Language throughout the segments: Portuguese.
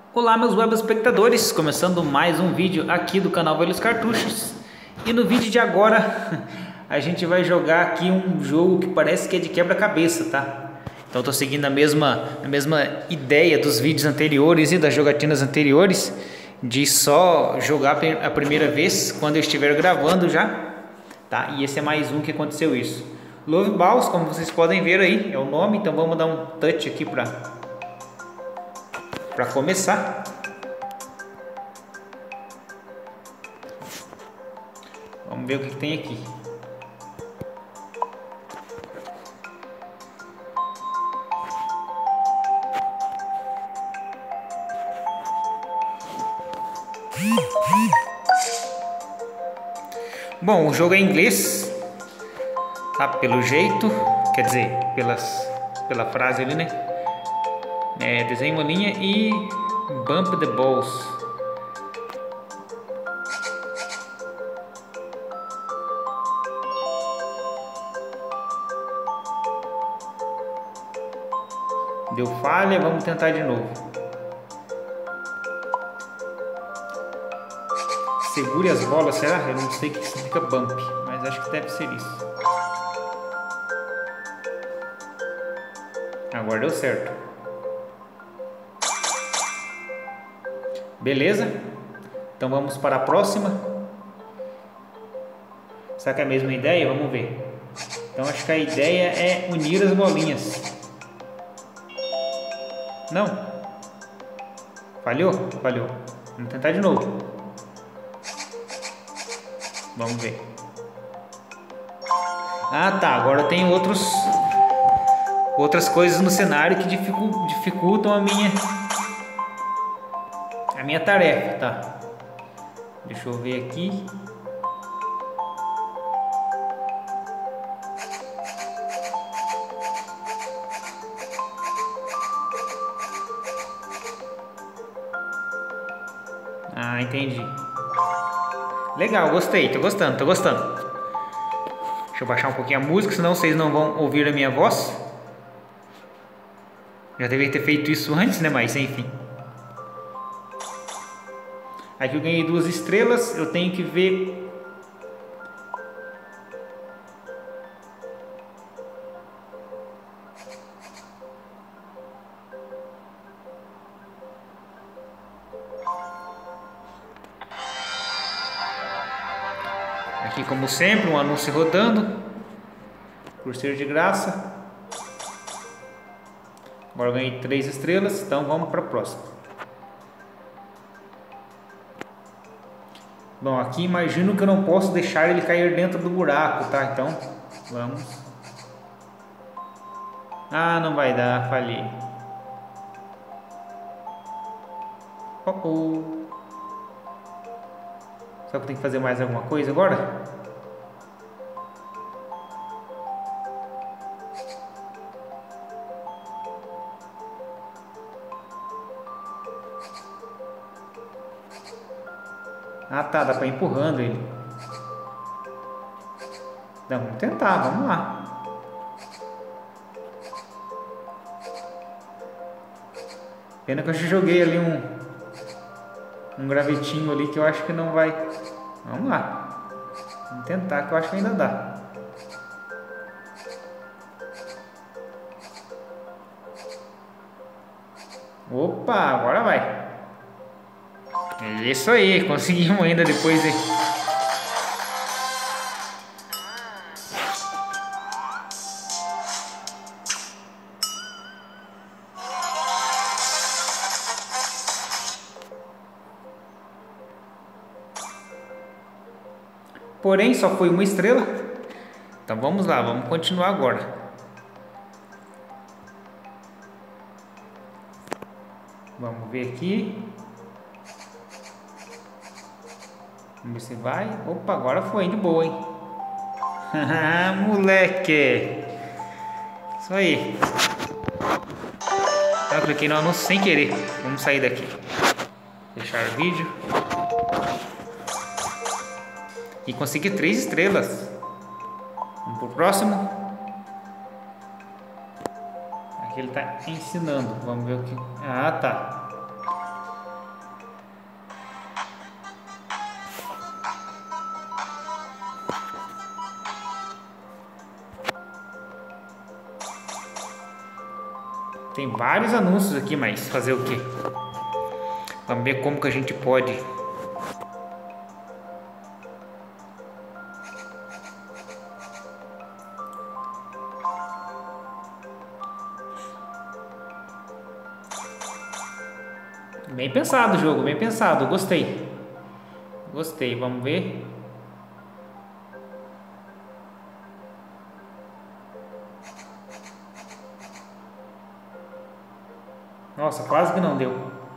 Olá meus web espectadores, começando mais um vídeo aqui do canal Velhos Cartuchos. E no vídeo de agora a gente vai jogar aqui um jogo que parece que é de quebra-cabeça, tá? Então estou seguindo a mesma ideia dos vídeos anteriores e das jogatinas anteriores, de só jogar a primeira vez quando eu estiver gravando já, tá? E esse é mais um que aconteceu isso. Love Balls, como vocês podem ver aí, é o nome, então vamos dar um touch aqui para começar. Vamos ver o que tem aqui. Bom, o jogo é em inglês, tá? Pelo jeito, quer dizer, pela frase ali, né? Desenha uma linha e bump the balls. Deu falha, vamos tentar de novo. Segure as bolas, será? Eu não sei o que significa bump, mas acho que deve ser isso. Agora deu certo. Beleza? Então vamos para a próxima. Será que é a mesma ideia? Vamos ver. Então acho que a ideia é unir as bolinhas. Não. Falhou? Falhou. Vamos tentar de novo. Vamos ver. Ah, tá. Agora tem outras coisas no cenário que dificultam a minha tarefa, tá? Deixa eu ver aqui. Ah, entendi. Legal, gostei, tô gostando. Deixa eu baixar um pouquinho a música, senão vocês não vão ouvir a minha voz. Já deveria ter feito isso antes, né? Mas enfim. Aqui eu ganhei 2 estrelas, eu tenho que ver... Aqui, como sempre, um anúncio rodando, por ser de graça. Agora eu ganhei 3 estrelas, então vamos para a próxima. Bom, aqui imagino que eu não posso deixar ele cair dentro do buraco, tá? Então, vamos. Ah, não vai dar, falhei. Será que eu tenho que fazer mais alguma coisa agora? Ah, tá, dá pra ir empurrando ele. Não, vamos tentar, vamos lá. Pena que eu já joguei ali um gravetinho ali que eu acho que não vai. Vamos lá. Vamos tentar, que eu acho que ainda dá. Opa, agora vai. Isso aí, conseguimos ainda depois de... Porém, só foi 1 estrela. Então vamos lá, vamos continuar agora. Vamos ver aqui. Vamos ver se vai. Opa, agora foi, de boa, hein? Haha, moleque! Isso aí. Eu cliquei no anúncio sem querer. Vamos sair daqui. Fechar o vídeo. E consegui 3 estrelas. Vamos pro próximo. Aqui ele está ensinando. Vamos ver o que... Ah, tá. Tem vários anúncios aqui, mas fazer o quê? Vamos ver como que a gente pode. Bem pensado o jogo, bem pensado, gostei. Gostei, vamos ver. Nossa, quase que não deu.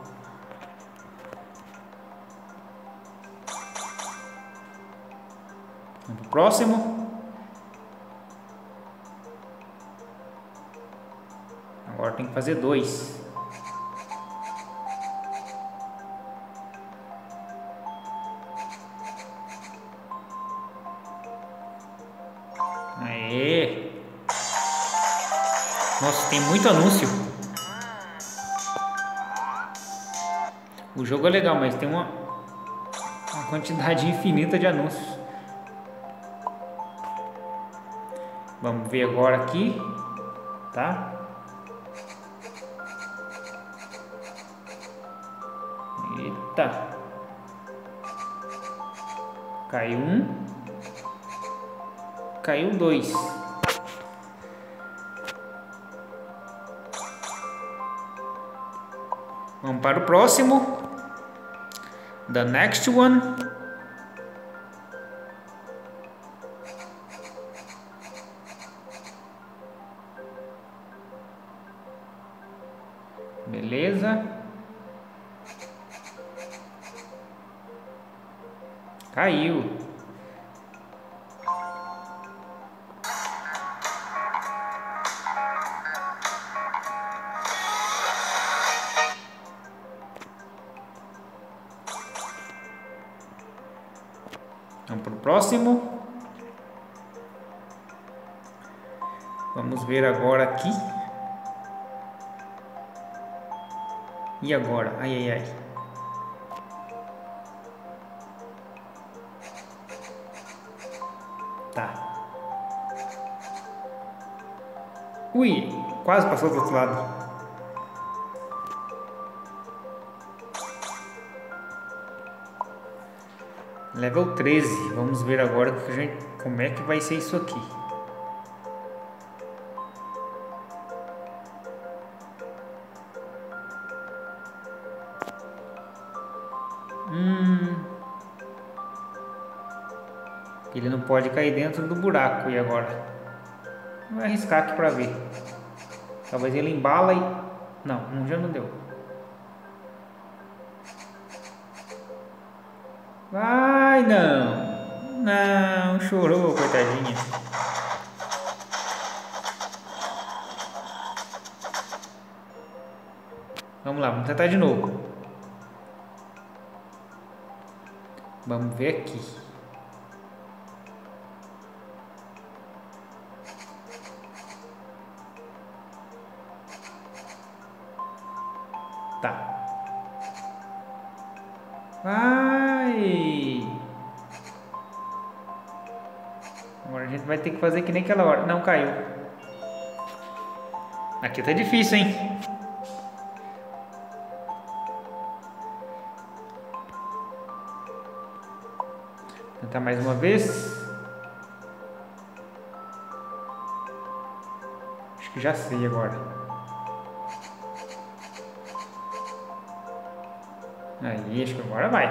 Vamos pro próximo. Agora tem que fazer 2. Aê! Nossa, tem muito anúncio. O jogo é legal, mas tem uma quantidade infinita de anúncios. Vamos ver agora aqui, tá? Eita! Caiu 1. Caiu 2. Vamos para o próximo. The next one. Beleza. Caiu. Vamos para o próximo. Vamos ver agora aqui. E agora? Ai, ai, ai. Tá. Ui, quase passou do outro lado. Level 13. Vamos ver agora como é que vai ser isso aqui. Ele não pode cair dentro do buraco. E agora? Vou arriscar aqui pra ver. Talvez ele embala e... Não, já não deu. Vai, não. Não, chorou, coitadinha. Vamos lá, vamos tentar de novo. Vamos ver aqui. Tá. Vai! Agora a gente vai ter que fazer que nem aquela hora. Não caiu. Aqui tá difícil, hein? Tentar mais uma vez. Acho que já sei agora. Aí, acho que agora vai.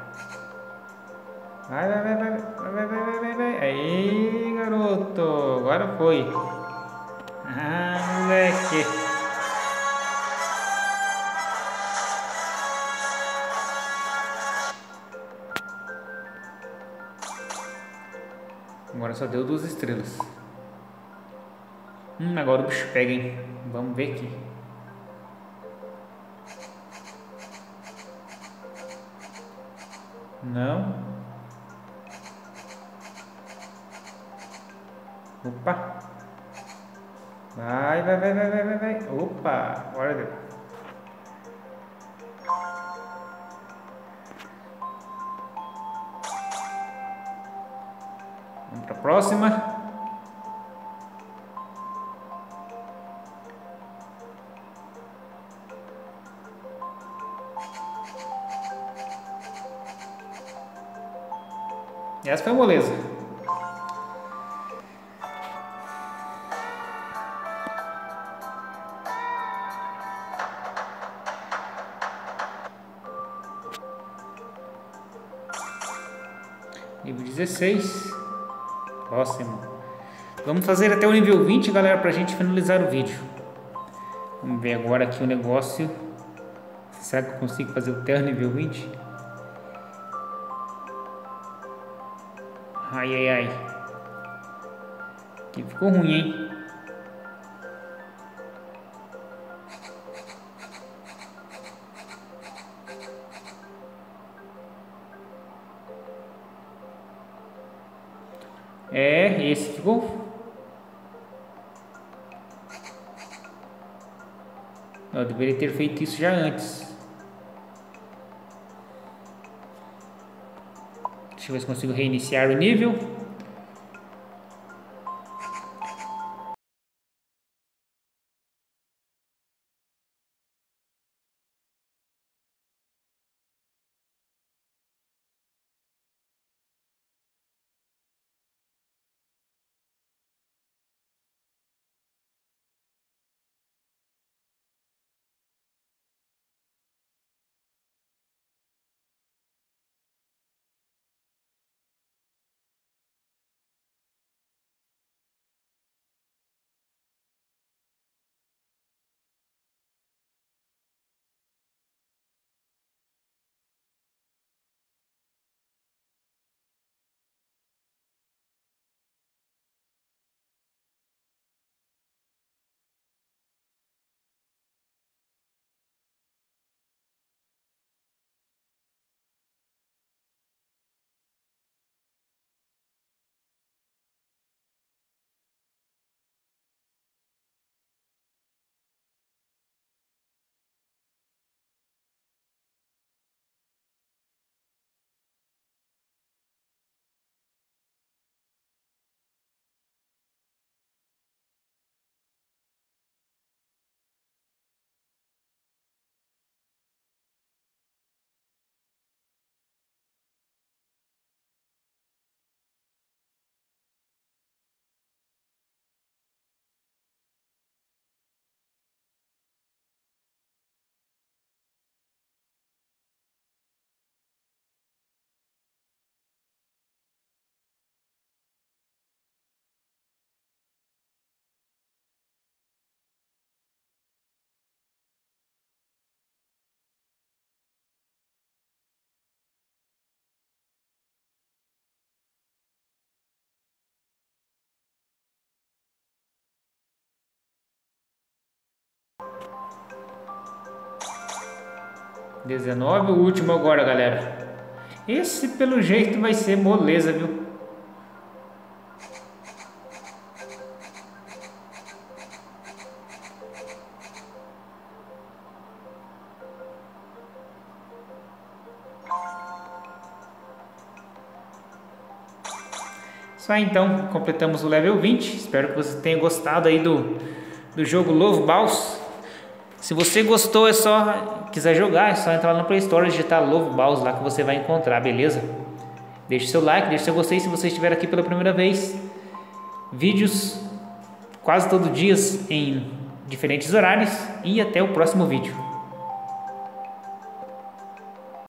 Vai. Aí, garoto. Agora foi. Ah, moleque. Agora só deu 2 estrelas. Agora o bicho pega, hein? Vamos ver aqui. Não. Opa. Vai. Opa, agora deu. Vamos para a próxima. Essa foi moleza. Nível 16. Próximo. Vamos fazer até o nível 20, galera, pra gente finalizar o vídeo. Vamos ver agora aqui o negócio. Será que eu consigo fazer até o nível 20? Ai, ai, ai. Aqui ficou ruim, hein? É, esse ficou. Eu deveria ter feito isso já antes. Deixa eu ver se consigo reiniciar o nível. O último agora, galera. Esse pelo jeito vai ser moleza, viu? Só então, completamos o level 20. Espero que você tenha gostado aí do jogo Love Balls. Se você gostou, quiser jogar, é só entrar lá no Play Store e digitar Love Balls lá que você vai encontrar, beleza? Deixe seu like, deixe seu gostei se você estiver aqui pela primeira vez. Vídeos quase todo dia em diferentes horários e até o próximo vídeo.